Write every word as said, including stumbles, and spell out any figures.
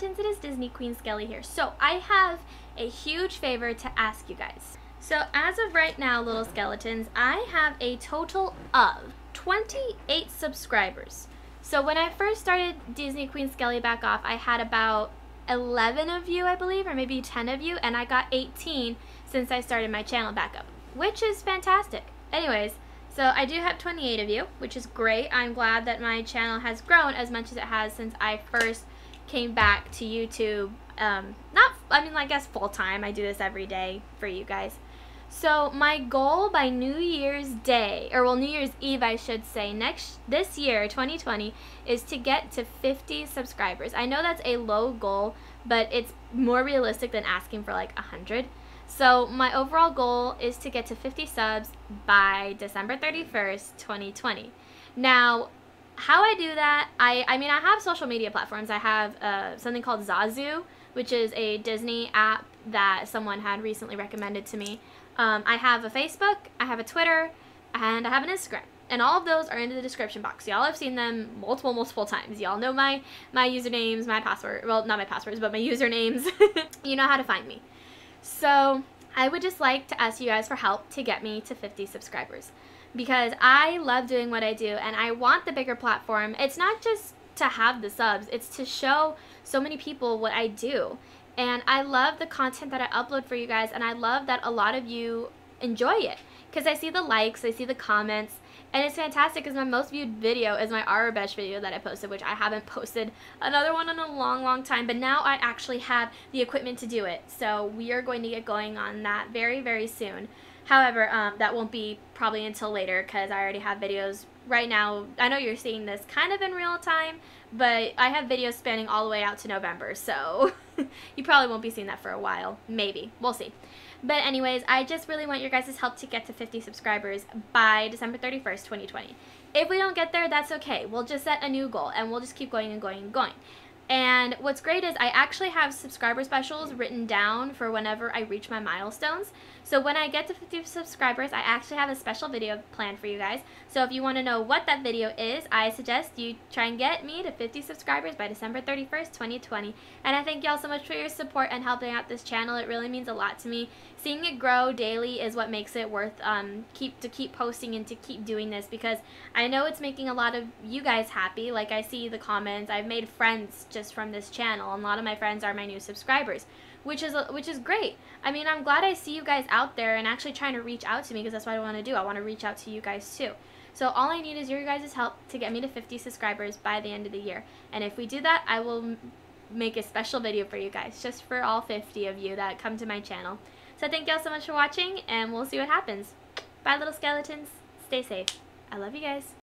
Skeletons, it is Disney Queen Skelly here. So I have a huge favor to ask you guys. So as of right now, little skeletons, I have a total of twenty-eight subscribers. So when I first started Disney Queen Skelly back off, I had about eleven of you, I believe, or maybe ten of you, and I got eighteen since I started my channel back up, which is fantastic. Anyways, so I do have twenty-eight of you, which is great. I'm glad that my channel has grown as much as it has since I first came back to YouTube. Um, not, I mean, I guess full-time. I do this every day for you guys. So my goal by New Year's Day, or well, New Year's Eve, I should say, next this year, twenty twenty, is to get to fifty subscribers. I know that's a low goal, but it's more realistic than asking for like one hundred. So my overall goal is to get to fifty subs by December thirty-first, twenty twenty. Now, how I do that, I, I mean, I have social media platforms. I have uh, something called Zazu, which is a Disney app that someone had recently recommended to me. Um, I have a Facebook, I have a Twitter, and I have an Instagram. And all of those are in the description box. Y'all have seen them multiple, multiple times. Y'all know my, my usernames, my password. Well, not my passwords, but my usernames. You know how to find me. So I would just like to ask you guys for help to get me to fifty subscribers. Because I love doing what I do, and I want the bigger platform. It's not just to have the subs. It's to show so many people what I do. And I love the content that I upload for you guys, and I love that a lot of you enjoy it. Because I see the likes, I see the comments, and it's fantastic because my most viewed video is my Arabesh video that I posted, which I haven't posted another one in a long, long time. But now I actually have the equipment to do it. So we are going to get going on that very, very soon. However, um, that won't be probably until later because I already have videos right now. I know you're seeing this kind of in real time, but I have videos spanning all the way out to November, so you probably won't be seeing that for a while. Maybe. We'll see. But anyways, I just really want your guys' help to get to fifty subscribers by December thirty-first, twenty twenty. If we don't get there, that's okay. We'll just set a new goal, and we'll just keep going and going and going. And what's great is I actually have subscriber specials written down for whenever I reach my milestones. So when I get to fifty subscribers, I actually have a special video planned for you guys. So if you want to know what that video is, I suggest you try and get me to fifty subscribers by December thirty-first, twenty twenty. And I thank y'all so much for your support and helping out this channel. It really means a lot to me. Seeing it grow daily is what makes it worth um, keep to keep posting and to keep doing this, because I know it's making a lot of you guys happy. Like, I see the comments. I've made friends just from this channel, and a lot of my friends are my new subscribers, which is which is great. I mean, I'm glad I see you guys out there and actually trying to reach out to me, because that's what I want to do. I want to reach out to you guys too. So all I need is your guys' help to get me to fifty subscribers by the end of the year. And if we do that, I will make a special video for you guys, just for all fifty of you that come to my channel. So thank y'all so much for watching, and we'll see what happens. Bye, little skeletons. Stay safe. I love you guys.